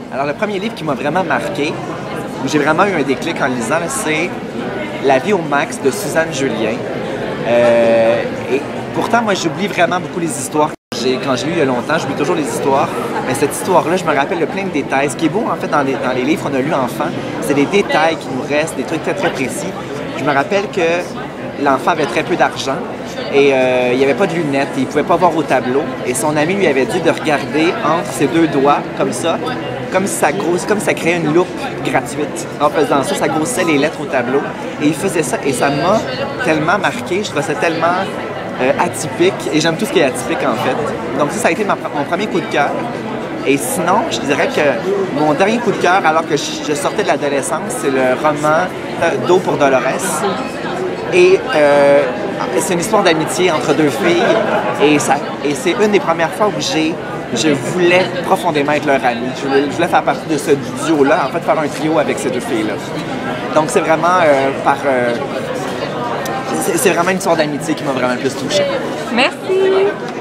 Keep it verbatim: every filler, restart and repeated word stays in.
Alors, le premier livre qui m'a vraiment marqué, où j'ai vraiment eu un déclic en le lisant, c'est La vie au max de Suzanne Julien. Euh, et pourtant, moi, j'oublie vraiment beaucoup les histoires. Quand je l'ai lu il y a longtemps, j'oublie toujours les histoires. Mais cette histoire-là, je me rappelle de plein de détails. Ce qui est beau, en fait, dans les, dans les livres qu'on a lus enfant, c'est des détails qui nous restent, des trucs très, très précis. Je me rappelle que l'enfant avait très peu d'argent et euh, il n'y avait pas de lunettes, et il ne pouvait pas voir au tableau. Et son ami lui avait dit de regarder entre ses deux doigts, comme ça, comme si ça, grosse, comme si ça créait une loupe gratuite. En faisant ça, ça grossissait les lettres au tableau. Et il faisait ça, et ça m'a tellement marqué, je trouvais ça tellement euh, atypique, et j'aime tout ce qui est atypique, en fait. Donc ça, ça a été ma, mon premier coup de cœur. Et sinon, je dirais que mon dernier coup de cœur, alors que je sortais de l'adolescence, c'est le roman D'eau pour Dolores. Et euh, c'est une histoire d'amitié entre deux filles. Et, ça, et c'est une des premières fois où j'ai, je voulais profondément être leur amie. Je voulais, je voulais faire partie de ce duo-là, en fait, faire un trio avec ces deux filles-là. Donc c'est vraiment euh, par... Euh, c'est, c'est vraiment une histoire d'amitié qui m'a vraiment le plus touchée. Merci!